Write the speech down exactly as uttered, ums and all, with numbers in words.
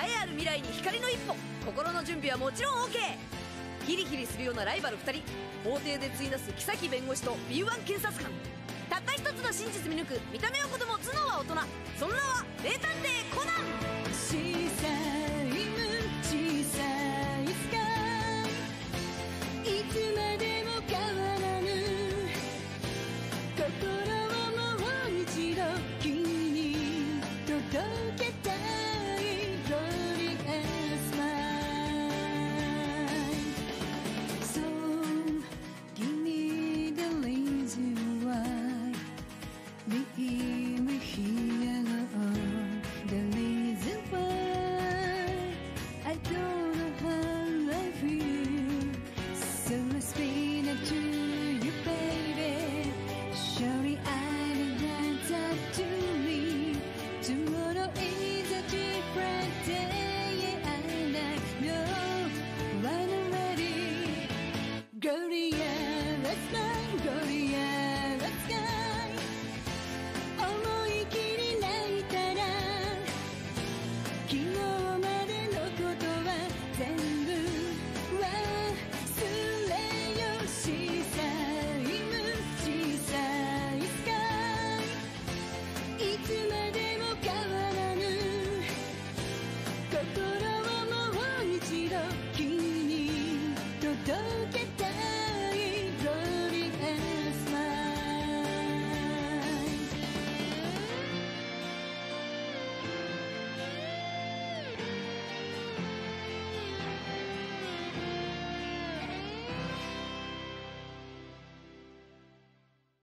栄えある未来に光の一歩。心の準備はもちろん オーケー。 ヒリヒリするようなライバルふたり、法廷で追い出す木崎弁護士と ビーワン 検察官。たった一つの真実見抜く、見た目は子供頭脳は大人、その名は名探偵コナン。